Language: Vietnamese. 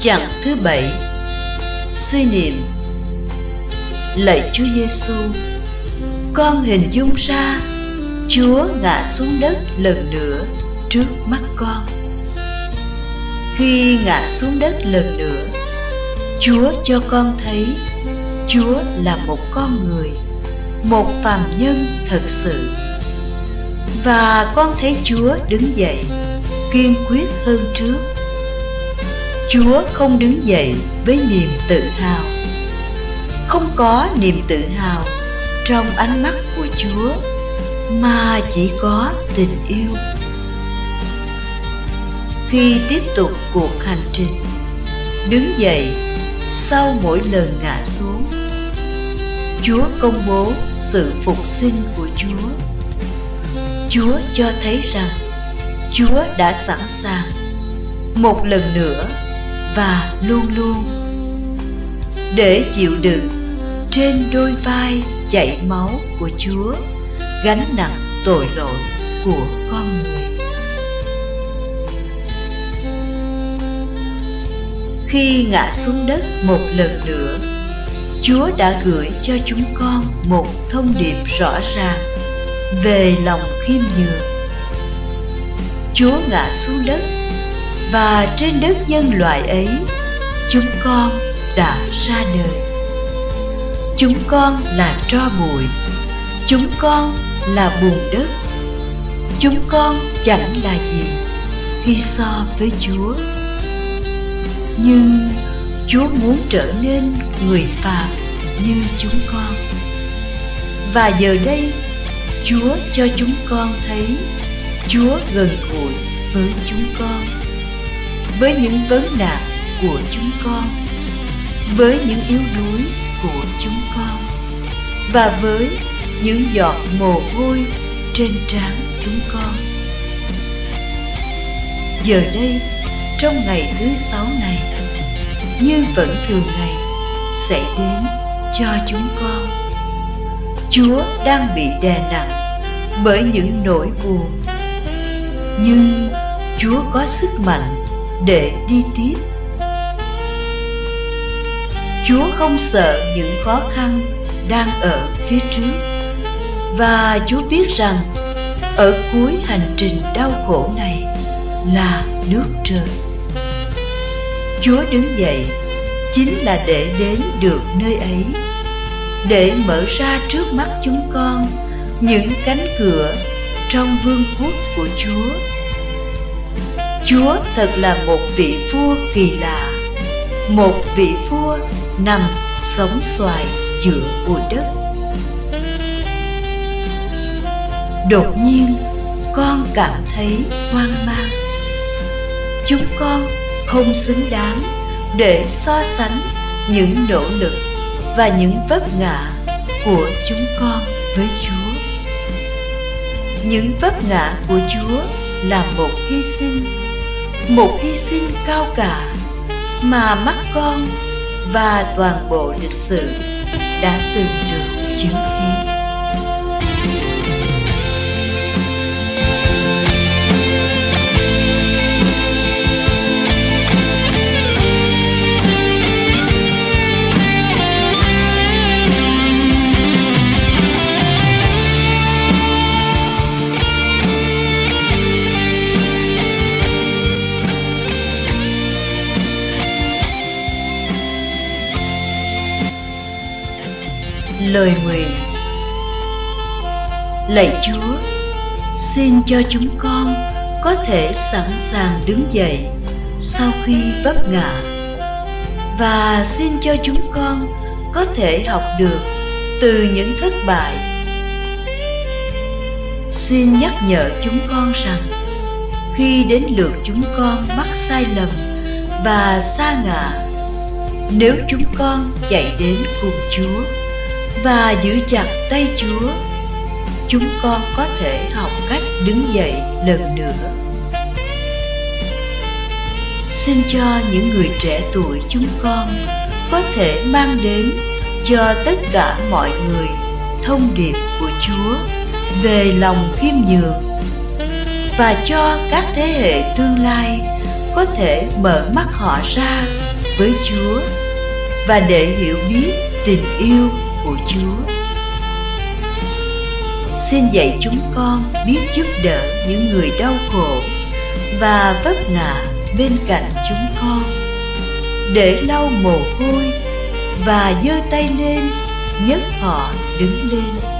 Chặng thứ 7. Suy niệm. Lạy Chúa Giêsu, con hình dung ra Chúa ngã xuống đất lần nữa trước mắt con. Khi ngã xuống đất lần nữa, Chúa cho con thấy Chúa là một con người, một phàm nhân thật sự. Và con thấy Chúa đứng dậy kiên quyết hơn trước. Chúa không đứng dậy với niềm tự hào. Không có niềm tự hào trong ánh mắt của Chúa, mà chỉ có tình yêu. Khi tiếp tục cuộc hành trình, đứng dậy sau mỗi lần ngã xuống, Chúa công bố sự phục sinh của Chúa. Chúa cho thấy rằng Chúa đã sẵn sàng một lần nữa và luôn luôn để chịu đựng trên đôi vai chảy máu của Chúa gánh nặng tội lỗi của con người. Khi ngã xuống đất một lần nữa, Chúa đã gửi cho chúng con một thông điệp rõ ràng về lòng khiêm nhường. Chúa ngã xuống đất, và trên đất nhân loại ấy, chúng con đã ra đời. Chúng con là tro bụi, chúng con là bùn đất. Chúng con chẳng là gì khi so với Chúa. Nhưng Chúa muốn trở nên người phàm như chúng con. Và giờ đây, Chúa cho chúng con thấy Chúa gần gũi với chúng con, với những vấn nạn của chúng con, với những yếu đuối của chúng con, và với những giọt mồ hôi trên trán chúng con. Giờ đây, trong ngày thứ 6 này, như vẫn thường ngày sẽ đến cho chúng con, Chúa đang bị đè nặng bởi những nỗi buồn, nhưng Chúa có sức mạnh để đi tiếp. Chúa không sợ những khó khăn đang ở phía trước, và Chúa biết rằng ở cuối hành trình đau khổ này là nước trời. Chúa đứng dậy chính là để đến được nơi ấy, để mở ra trước mắt chúng con những cánh cửa trong vương quốc của Chúa. Chúa thật là một vị vua kỳ lạ, một vị vua nằm sống xoài giữa bụi đất. Đột nhiên, con cảm thấy hoang mang. Chúng con không xứng đáng để so sánh những nỗ lực và những vấp ngã của chúng con với Chúa. Những vấp ngã của Chúa là một hy sinh cao cả mà mắt con và toàn bộ lịch sử đã từng được chứng kiến. Lời nguyện. Lạy Chúa, xin cho chúng con có thể sẵn sàng đứng dậy sau khi vấp ngã, và xin cho chúng con có thể học được từ những thất bại. Xin nhắc nhở chúng con rằng khi đến lượt chúng con mắc sai lầm và sa ngã, nếu chúng con chạy đến cùng Chúa và giữ chặt tay Chúa, chúng con có thể học cách đứng dậy lần nữa. Xin cho những người trẻ tuổi chúng con có thể mang đến cho tất cả mọi người thông điệp của Chúa về lòng khiêm nhường, và cho các thế hệ tương lai có thể mở mắt họ ra với Chúa và để hiểu biết tình yêu của Chúa. Xin dạy chúng con biết giúp đỡ những người đau khổ và vấp ngã bên cạnh chúng con, để lau mồ hôi và giơ tay lên nhấc họ đứng lên.